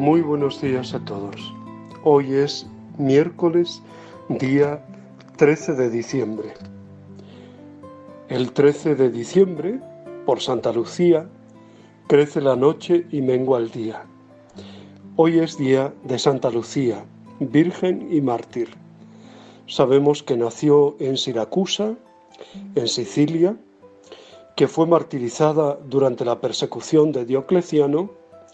Muy buenos días a todos. Hoy es miércoles, día 13 de diciembre. El 13 de diciembre, por Santa Lucía, crece la noche y mengua el día. Hoy es día de Santa Lucía, virgen y mártir. Sabemos que nació en Siracusa, en Sicilia, que fue martirizada durante la persecución de Diocleciano,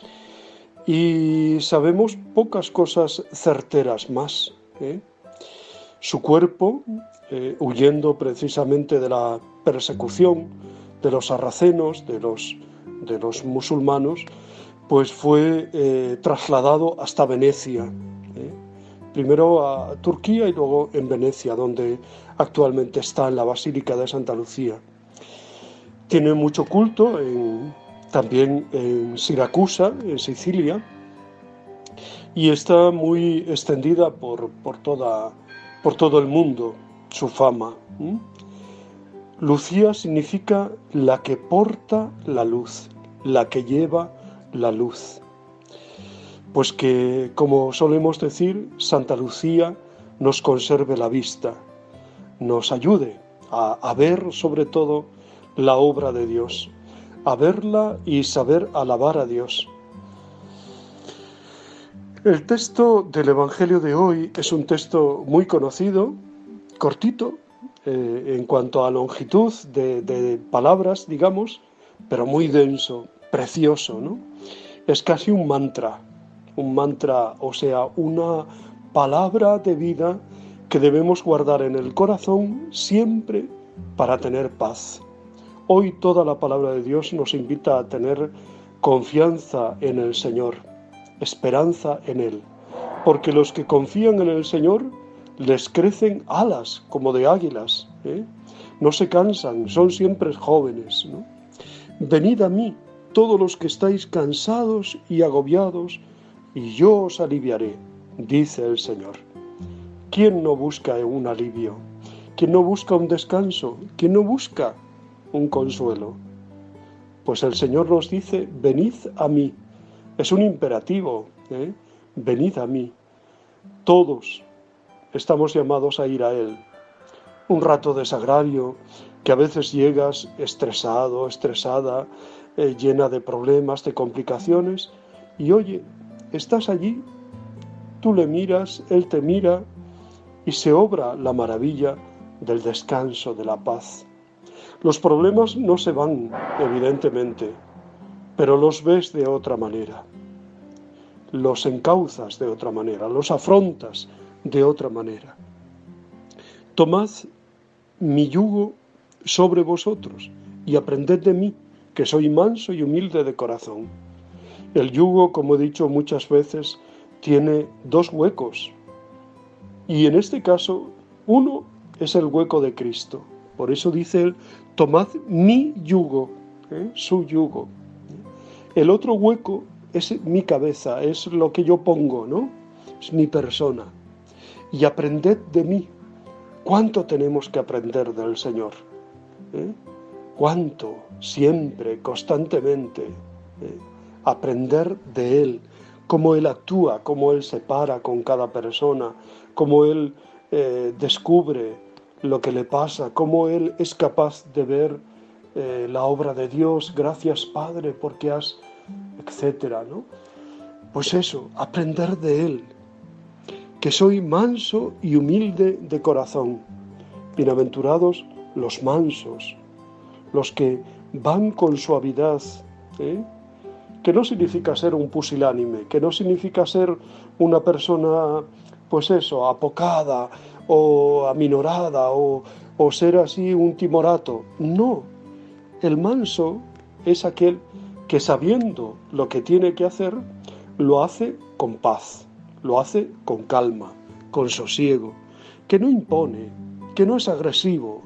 y sabemos pocas cosas certeras más. Su cuerpo, huyendo precisamente de la persecución de los sarracenos, de los musulmanos, pues fue trasladado hasta Venecia, primero a Turquía y luego en Venecia, donde actualmente está en la Basílica de Santa Lucía. Tiene mucho culto también en Siracusa, en Sicilia, y está muy extendida por todo el mundo su fama. Lucía significa la que porta la luz, la que lleva la luz. Pues que, como solemos decir, Santa Lucía nos conserve la vista, nos ayude a ver sobre todo la obra de Dios, a verla y saber alabar a Dios. El texto del Evangelio de hoy es un texto muy conocido, cortito, en cuanto a longitud de palabras, digamos, pero muy denso, precioso, ¿no? Es casi un mantra, o sea, una palabra de vida que debemos guardar en el corazón siempre para tener paz. Hoy toda la palabra de Dios nos invita a tener confianza en el Señor, esperanza en Él, porque los que confían en el Señor les crecen alas como de águilas, no se cansan, son siempre jóvenes, ¿no? Venid a mí, todos los que estáis cansados y agobiados, y yo os aliviaré, dice el Señor. ¿Quién no busca un alivio? ¿Quién no busca un descanso? ¿Quién no busca un consuelo? Pues el Señor nos dice, venid a mí. Es un imperativo, venid a mí. Todos estamos llamados a ir a Él. Un rato de sagrario, que a veces llegas estresado, estresada, llena de problemas, de complicaciones, y oye, estás allí, tú le miras, Él te mira, y se obra la maravilla del descanso, de la paz. Los problemas no se van, evidentemente, pero los ves de otra manera, los encauzas de otra manera, los afrontas de otra manera. Tomad mi yugo sobre vosotros y aprended de mí, que soy manso y humilde de corazón. El yugo, como he dicho muchas veces, tiene dos huecos, y en este caso, uno es el hueco de Cristo. Por eso dice él, tomad mi yugo, su yugo. El otro hueco es mi cabeza, es lo que yo pongo, ¿no? Es mi persona. Y aprended de mí. ¿Cuánto tenemos que aprender del Señor? ¿Cuánto? Siempre, constantemente. Aprender de Él, cómo Él actúa, cómo Él se para con cada persona, cómo Él descubre lo que le pasa, cómo Él es capaz de ver la obra de Dios. Gracias, Padre, porque has... etcétera, ¿no? Pues eso, aprender de Él, que soy manso y humilde de corazón. Bienaventurados los mansos, los que van con suavidad, que no significa ser un pusilánime, que no significa ser una persona, pues eso, apocada o aminorada o ser así un timorato. No, el manso es aquel que sabiendo lo que tiene que hacer, lo hace con paz, lo hace con calma, con sosiego, que no impone, que no es agresivo.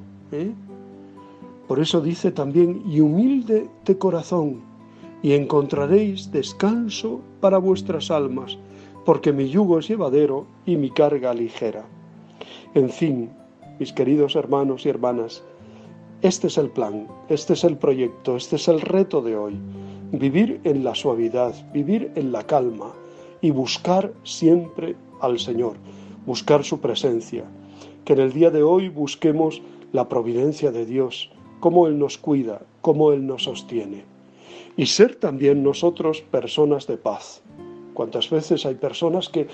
Por eso dice también, y humilde de corazón, y encontraréis descanso para vuestras almas, porque mi yugo es llevadero y mi carga ligera. En fin, mis queridos hermanos y hermanas, este es el plan, este es el proyecto, este es el reto de hoy. Vivir en la suavidad, vivir en la calma y buscar siempre al Señor, buscar su presencia. Que en el día de hoy busquemos la providencia de Dios, cómo Él nos cuida, cómo Él nos sostiene. Y ser también nosotros personas de paz. Cuántas veces hay personas que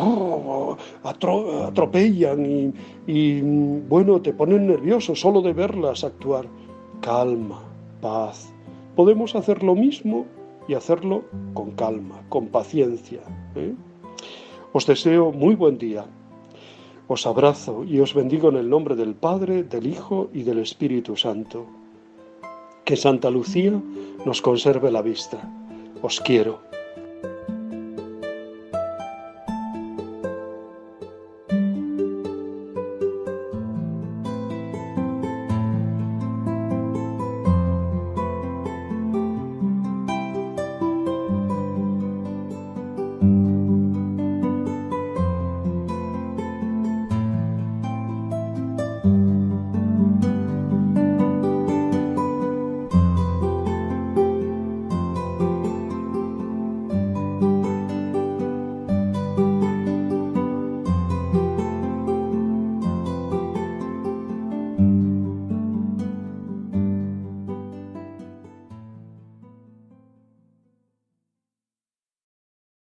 atropellan y bueno, te ponen nervioso solo de verlas actuar. Calma, paz. Podemos hacer lo mismo y hacerlo con calma, con paciencia, ¿eh? Os deseo muy buen día. Os abrazo y os bendigo en el nombre del Padre, del Hijo y del Espíritu Santo. Que Santa Lucía nos conserve la vista. Os quiero.